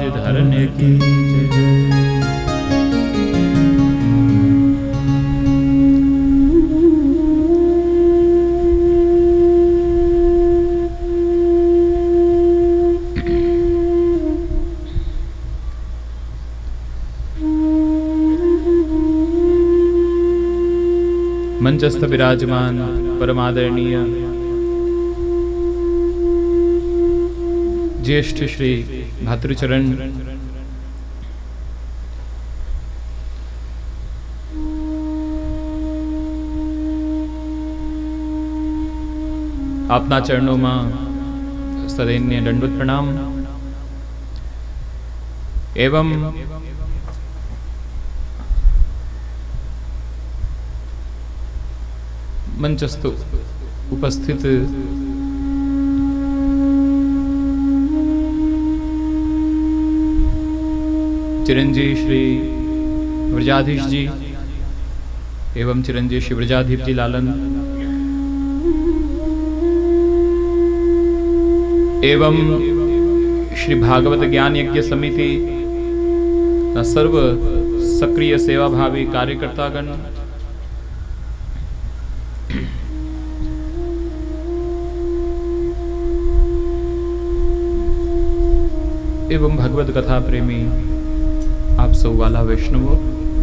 बाज धरने की जय। मंचस्थ विराजमान परमादरणीय ज्येष्ठ श्री भातृचरण आपना चरणों में सदैन्य दंडवत प्रणाम एवं मंचस्थ उपस्थित चिरंजीव श्री व्रजाधीश जी एवं चिरंजीव श्री व्रजाधीश जी लालन एवं श्री भागवत ज्ञान यज्ञ समिति सर्व सक्रिय सेवाभावी कार्यकर्तागण एवं भगवत कथा प्रेमी आप सब वाला वैष्णवों,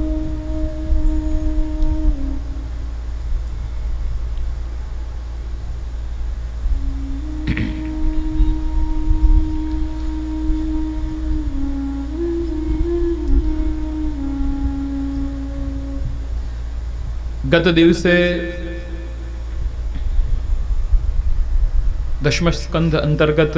गत दिवसे दशम स्कंध अंतर्गत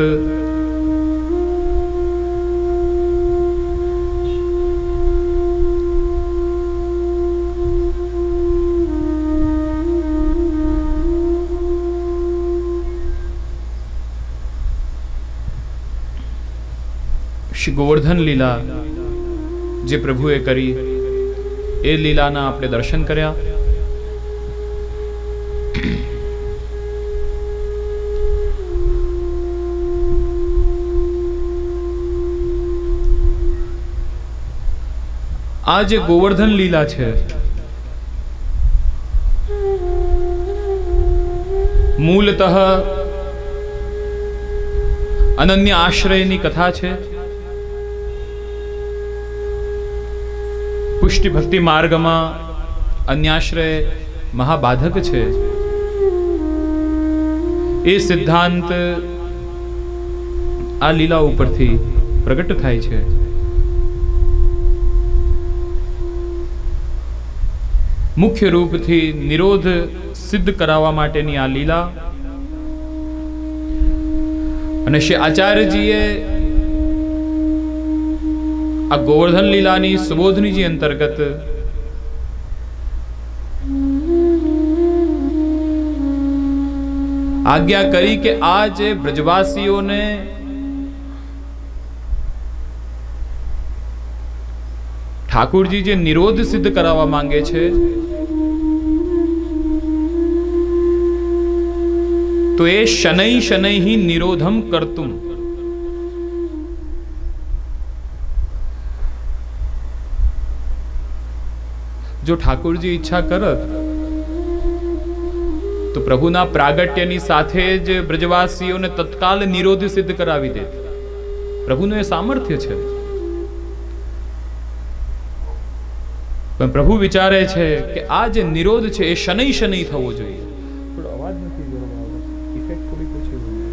श्री गोवर्धन लीला जे प्रभुए करी ए लीलाना आपणे दर्शन कर्या। आ जे गोवर्धन लीला छे मूलतः अनन्य आश्रयनी कथा छे। पुष्टि भक्ति मार्ग में अन्याश्रय महाबाधक छे ए सिद्धांत आ लीला उपरथी प्रकट थाय छे। मुख्य रूप थी निरोध सिद्ध करावा माटेनी आ लीला अने श्री आचार्यजीए आ गोवर्धन लीलानी सुबोधनी जी अंतर्गत आज्ञा करी कि आज ब्रजवासियों ने ठाकुर जी जे निरोध सिद्ध करावा मांगे छे तो ये शनै शनै ही निरोधम कर्तुम। जो ठाकुर जी इच्छा करत तो प्रभुना प्रागट्यनी साथे ज ब्रजवासीओ ने तत्काल निरोध सिद्ध करावी दे। प्रभुનું એ સામર્થ્ય છે પણ પ્રભુ વિચારે છે કે આ જે નિરોધ છે એ શનૈ શનૈ થવો જોઈએ। થોડો અવાજ નથી બરોબર, ઇફેક્ટ થોડી ઓછી હોય।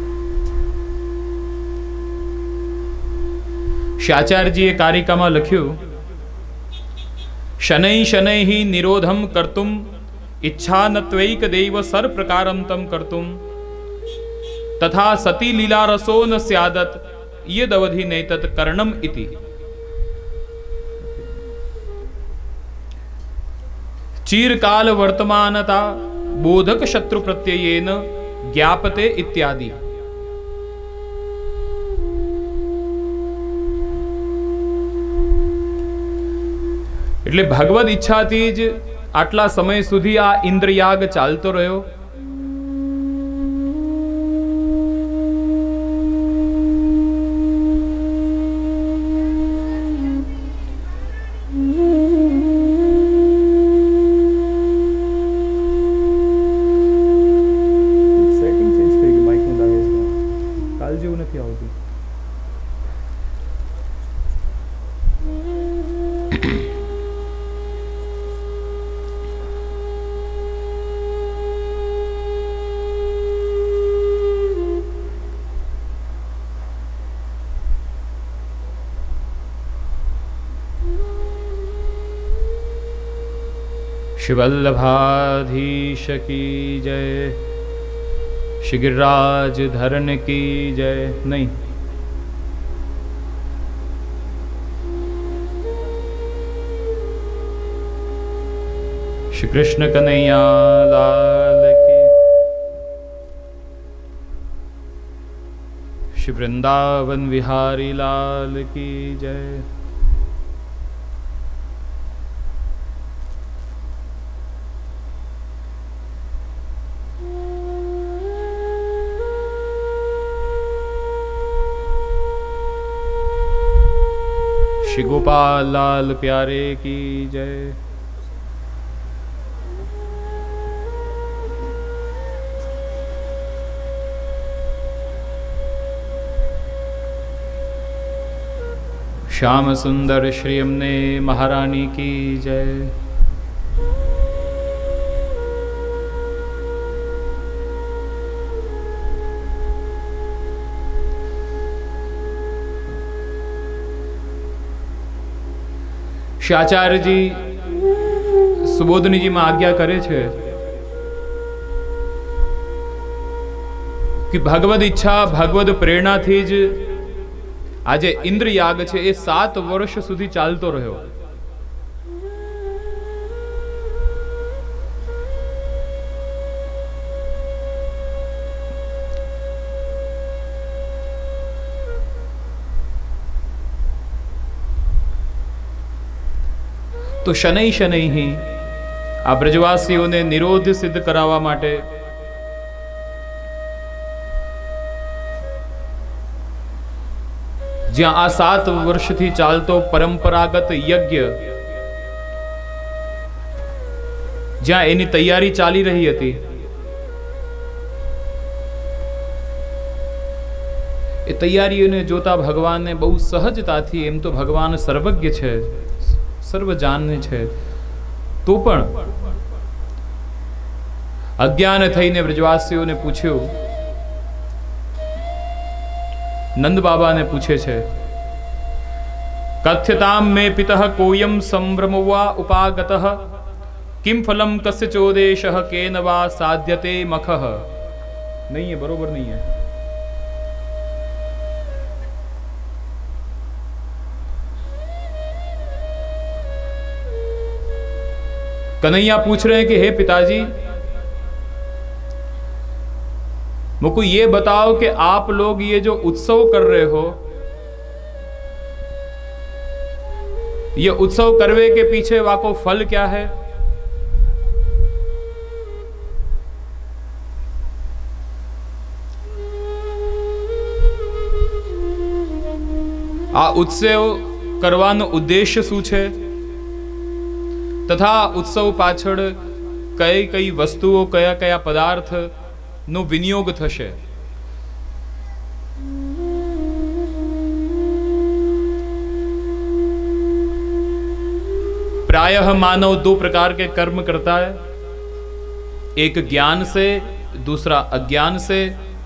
શાચાર્યજીએ કારિકામાં લખ્યું शनै शनै ही निरोधम कर्तुम इच्छा नत्वैक देव सर प्रकारम तम कर्तुम तथा सती लीला रसो न स्यादत यदवधि नैतत कर्णम इति। चीरकाल वर्तमानता बोधक शत्रु प्रत्ययेन ज्ञापते इत्यादि। એટલે ભગવદ ઈચ્છાથી જ આટલા સમય સુધી આ ઇન્દ્રયાગ ચાલતો રહ્યો। श्री वल्लभाधीश की जय, श्री गिरिराज धरण की जय। नहीं, श्री कृष्ण कन्हैया लाल की, श्री वृंदावन विहारी लाल की जय। श्री गोपाल लाल प्यारे की जय। श्याम सुंदर श्री यमुने महारानी की जय। श्री आचार्य जी सुबोधनी जी में आज्ञा करे छे कि भगवद इच्छा भगवद प्रेरणा थी ज આજે ઇન્દ્ર યાગ છે એ 7 વર્ષ સુધી ચાલતો રહ્યો। તો શનૈ શનૈ આ બ્રજવાસીઓને નિરોધ સિદ્ધ કરાવવા માટે જ્યાં આ 7 વર્ષથી ચાલતો પરંપરાગત યજ્ઞ જ્યાં એની તૈયારી ચાલી રહી હતી, એ તૈયારીઓને જોતા ભગવાનને બહુ સહજતાથી, એમ તો ભગવાન સર્વજ્ઞ છે, સર્વજાન્ય છે, તો પણ અજ્ઞાન થઈને બ્રજવાસીઓને પૂછ્યું, नंद बाबा ने पूछे छे, कथ्यताम में पितः कोयम संभ्रमवा उपागतः किम फलम कस्य चोदेशः केन वा साध्यते मखः। नहीं है, बरोबर नहीं है। कन्हैया पूछ रहे हैं कि हे पिताजी, मुझको ये बताओ कि आप लोग ये जो उत्सव कर रहे हो, ये उत्सव करवे के पीछे वाको फल क्या है? आ उत्सव करवानो उद्देश्य शू छे तथा उत्सव पाछळ कई कई वस्तुओं कया कया पदार्थ नो विनियोग थशे। प्रायः मानव 2 प्रकार के कर्म करता है, एक ज्ञान से, दूसरा अज्ञान से।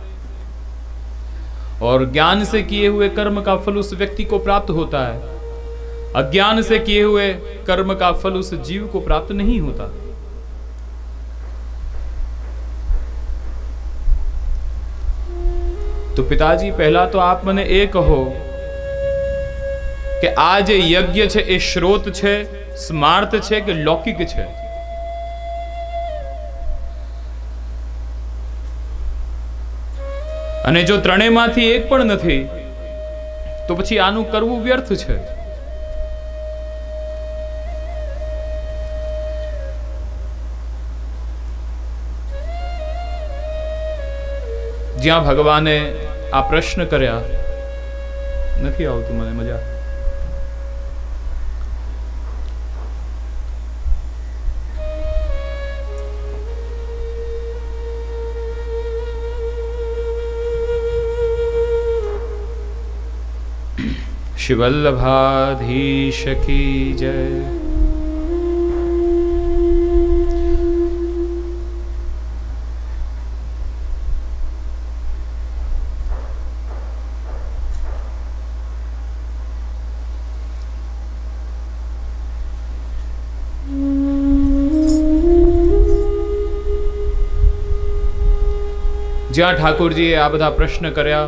और ज्ञान से किए हुए कर्म का फल उस व्यक्ति को प्राप्त होता है, अज्ञान से किए हुए कर्म का फल उस जीव को प्राप्त नहीं होता। तो पिताजी पहला तो आप मने ए कहो कि आ जे यज्ञ छे ए श्रोत छे, स्मार्त छे कि लौकिक छे? अने जो त्रणेयमांथी एक पण नथी तो पछी आनु करवुं व्यर्थ छे। ज्यां भगवाने आ प्रश्न कर्या, नहीं आवतुं मने मजा। श्री वल्लभाधीश की जय। જ્યાં ઠાકોરજીએ આ બધા પ્રશ્ન કર્યા,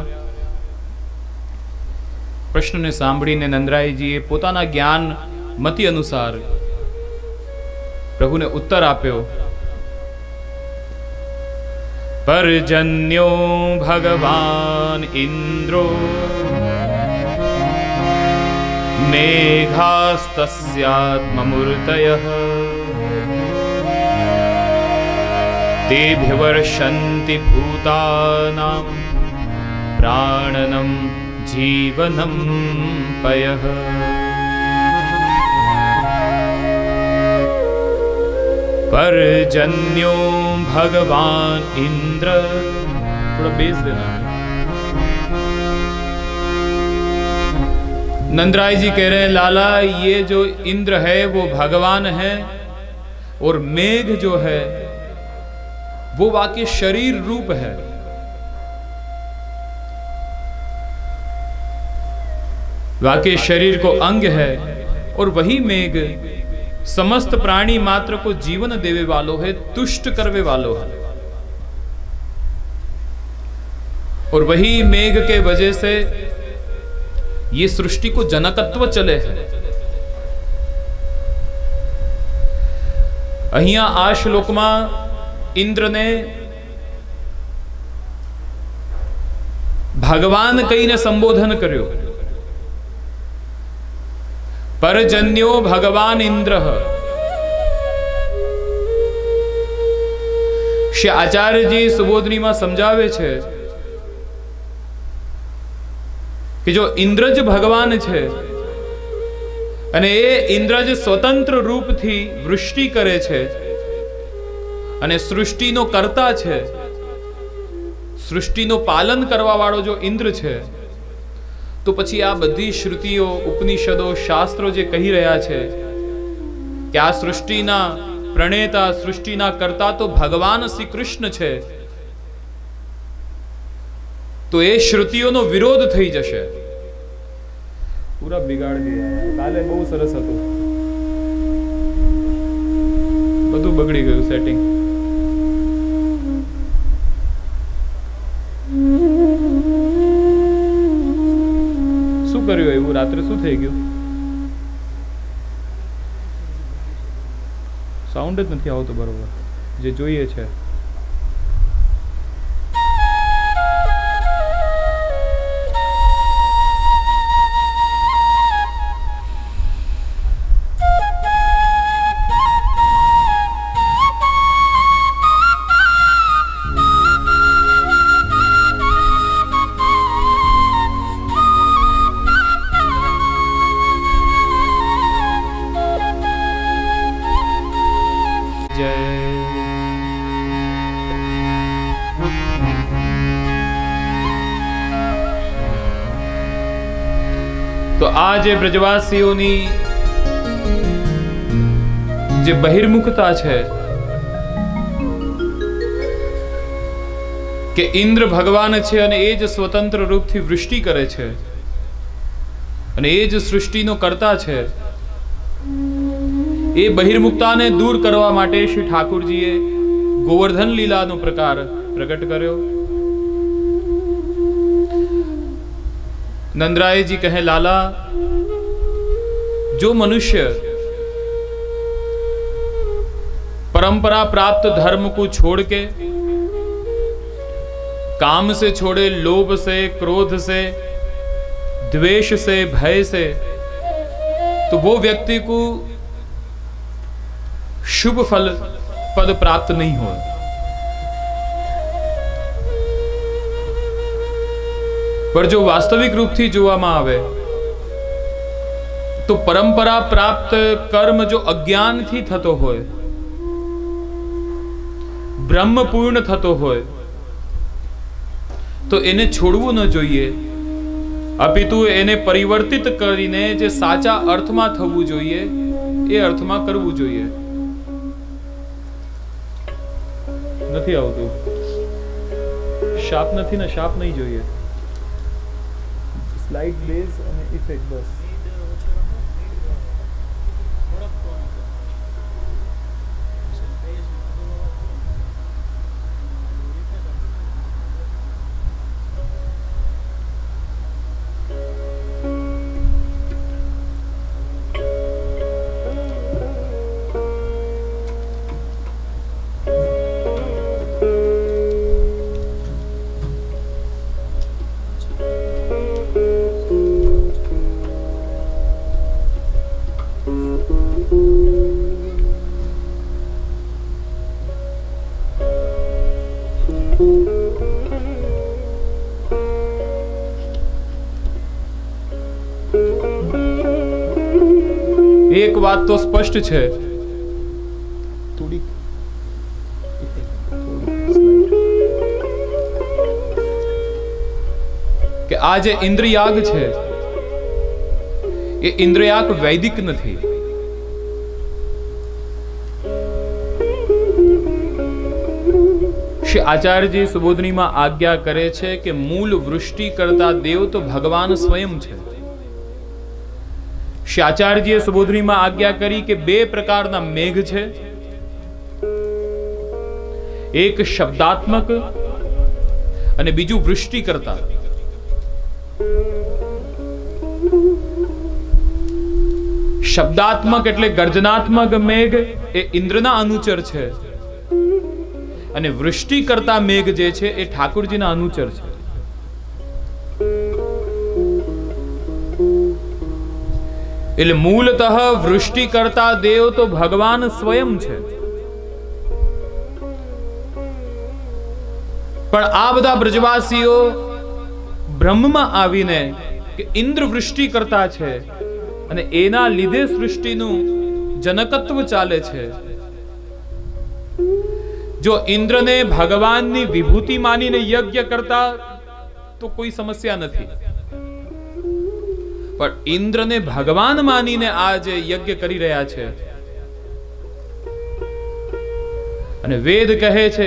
પ્રશ્નને સાંભળીને નંદરાયજીએ પોતાના જ્ઞાન મતિ અનુસાર પ્રભુને ઉત્તર આપ્યો। પરજન્યો ભગવાન ઇન્દ્રો મેઘાસ્તસ્યાત્મમૂર્તયઃ तेभ्यवर्षन्ति भूतानां प्राणनं जीवनं पयः। परजन्यो भगवान इंद्र, थोड़ा बेस देना। नंदराय जी कह रहे हैं लाला ये जो इंद्र है वो भगवान है और मेघ जो है वो वाक्य शरीर रूप है। वाक्य शरीर को अंग है और वही मेघ समस्त प्राणी मात्र को जीवन देवे वालो है, तुष्ट करवे वालो है। और वही मेघ के वजह से ये सृष्टि को जनकत्व चले है। अहिया आ श्लोक में इंद्र ने भगवान कहीने संबोधन कर्यो। परजन्यो भगवान इंद्र। श्री आचार्य जी सुबोधनी में समझावे छे कि जो इंद्रज भगवान छे अने ए इंद्रज स्वतंत्र रूप थी वृष्टि करे छे અને સૃષ્ટિનો કર્તા છે, સૃષ્ટિનો પાલન કરવા વાળો જો ઇન્દ્ર છે, તો પછી આ બધી શ્રુતિઓ, ઉપનિષદો, શાસ્ત્રો જે કહી રહ્યા છે કે આ સૃષ્ટિના પ્રણેતા, સૃષ્ટિના કર્તા તો ભગવાન શ્રી કૃષ્ણ છે, તો એ શ્રુતિઓનો વિરોધ થઈ જશે। પૂરા બિગાડી દીધા। કાલે બહુ સરસ હતું, બધું બગડી ગયું સેટિંગ। શું કર્યું એવું? રાત્રે શું થઈ ગયું? સાઉન્ડ જ નથી આવતો બરોબર જે જોઈએ છે। तो आज ब्रजवासीओनी जे बहिर्मुखता है कि इंद्र भगवान है अने ए ज स्वतंत्र रूप थी वृष्टि करे छे अने ए ज सृष्टि नो करता छे, ए बहिर्मुखता ने दूर करवा माटे श्री ठाकुरजीए गोवर्धन लीला नो प्रकार प्रकट कर्यो। नंदराय जी कहे लाला जो मनुष्य परंपरा प्राप्त धर्म को छोड़ के काम से छोड़े, लोभ से, क्रोध से, द्वेष से, भय से, तो वो व्यक्ति को शुभ फल पद प्राप्त नहीं हो। पर जो वास्तविक रूप थी जोवामां आवे तो परंपरा प्राप्त कर्म जो अज्ञान थी थतो होय, ब्रह्म पूर्ण थतो होय, तो एने छोड़वू न जोईए અપિતુ એને પરિવર્તિત કરીને જે સાચા અર્થમાં થવું જોઈએ એ અર્થમાં કરવું જોઈએ. નથી આવતું. શાર્પ નથી ને, શાર્પ નહીં જોઈએ. સ્લાઇડ બેઝ અને ઇફેક્ટ બસ. એક વાત તો સ્પષ્ટ છે, કે આ જે ઇન્દ્રિયાગ છે એ ઇન્દ્રિયાગ વૈદિક નથી. શ્રી આચાર્યજી સુબોધનીમાં આજ્ઞા કરે છે કે મૂળ વૃષ્ટિ કરતા દેવ તો ભગવાન સ્વયં છે. શ્રી આચાર્યજીએ સુબોધનીમાં આજ્ઞા કરી કે બે પ્રકારના મેઘ છે, એક શબ્દાત્મક અને બીજું વૃષ્ટિ કરતા. શબ્દાત્મક એટલે ગર્જનાત્મક મેઘ એ ઇન્દ્રના અનુચર છે, અને વૃષ્ટિ કરતા મેઘ જે છે એ ઠાકોરજીના અનુચર છે. એટલે મૂળતઃ વૃષ્ટિ કરતા દેવ તો ભગવાન સ્વયં છે. પણ આ બધા બ્રજવાસીઓ બ્રહ્મમાં આવીને કે ઇન્દ્ર વૃષ્ટિ કરતા છે અને એના લીધે સૃષ્ટિનું જનકત્વ ચાલે છે. જો ઇન્દ્રને ભગવાનની વિભૂતિ માનીને યજ્ઞ કરતા તો કોઈ સમસ્યા નથી, પણ ઇન્દ્રને ભગવાન માનીને આ જે યજ્ઞ કરી રહ્યા છે, અને વેદ કહે છે,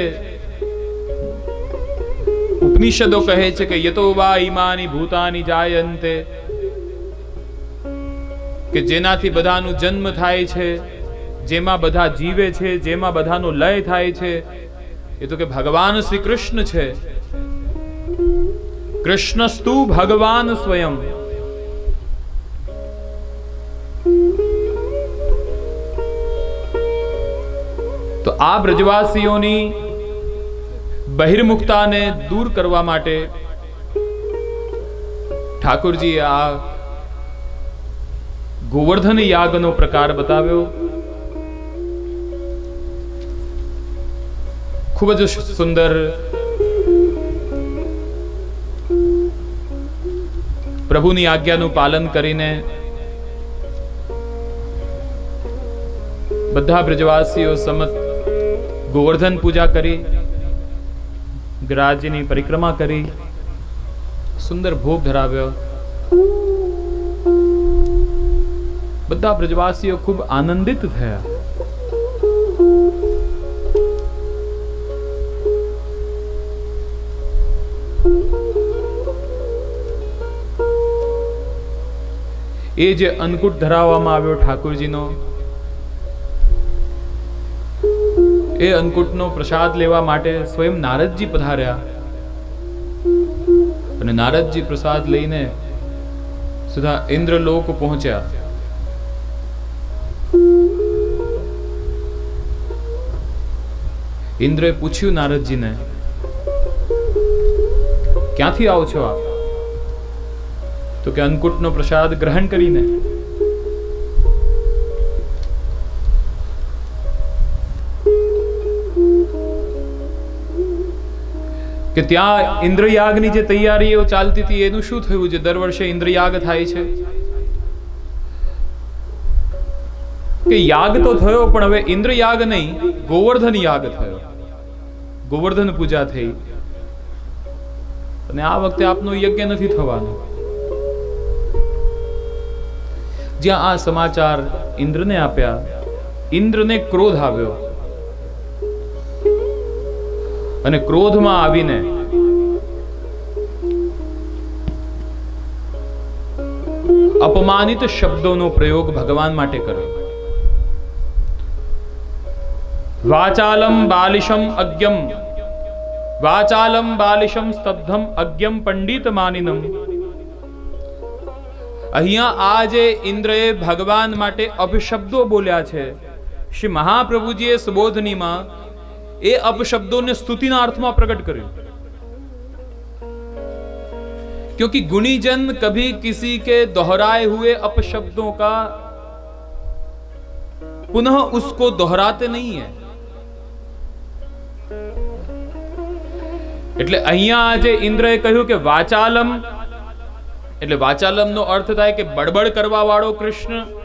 ઉપનિષદો કહે છે કે યતો વા ઈમાની ભૂતાની જાયન્તે, કે જેનાથી બધાનું જન્મ થાય છે, જેમાં બધા જીવે છે, જેમાં બધાનો લય થાય છે, એ તો કે ભગવાન શ્રી કૃષ્ણ છે. કૃષ્ણસ્તુ ભગવાન સ્વયં. તો આ બ્રજવાસીઓની બહિર્મુખતાને દૂર કરવા માટે ઠાકોરજીએ આ ગોવર્ધન યાગનો પ્રકાર બતાવ્યો. ખૂબ જ સુંદર પ્રભુની આજ્ઞાનું પાલન કરીને બધા બ્રજવાસીઓ સમત ગોવર્ધન પૂજા કરી, ગિરિરાજની પરિક્રમા કરી, સુંદર ભોગ ધરાવ્યો. બધા બ્રજવાસીઓ ખૂબ આનંદિત થયા. એ જે અન્નકૂટ ધરાવવામાં આવ્યો ઠાકોરજીનો, એ અન્નકૂટનો પ્રસાદ લેવા માટે સ્વયં નારદજી પધાર્યા, અને નારદજી પ્રસાદ લઈને સીધા ઇન્દ્રલોક પહોંચ્યા. ઇન્દ્રએ પૂછ્યું નારદજીને, ક્યાંથી આવો છો આપ? તો કે અન્નકૂટનો પ્રસાદ ગ્રહણ કરીને. કે ત્યાં ઇન્દ્રયાગની જે તૈયારીઓ ચાલતી હતી એનું શું થયું? જે દર વર્ષે ઇન્દ્રયાગ થાય છે, કે યાગ તો થયો, પણ હવે ઇન્દ્રયાગ નહીં, ગોવર્ધન યાગ થયો, ગોવર્ધન પૂજા થઈ. અને આ વખતે આપનો યજ્ઞ નથી થવાનો. જ્યાં આ સમાચાર ઇન્દ્રને આપ્યા, ઇન્દ્રને ક્રોધ આવ્યો અને ક્રોધમાં આવીને અપમાનિત શબ્દોનો પ્રયોગ ભગવાન માટે કર્યો. વાચાલમ બાલિશમ અજ્ઞમ, વાચાલમ બાલિશમ સ્તબ્ધમ અજ્ઞમ પંડિત માનિનમ. અહીંયા આ જે ઇન્દ્રએ ભગવાન માટે અપશબ્દો બોલ્યા છે, શ્રી મહાપ્રભુજીએ સુબોધનીમાં એ અપશબ્દોને સ્તુતિના અર્થમાં પ્રકટ કર્યું. क्योंकि गुणीजन कभी किसी के दोहराए हुए अपशब्दों का पुनः उसको दोहराते नहीं है. એટલે અહીંયા આજે ઇન્દ્રએ કહ્યું કે વાચાલમ, એટલે વાચાલમ નો અર્થ થાય કે બડબડ કરવા વાળો કૃષ્ણ,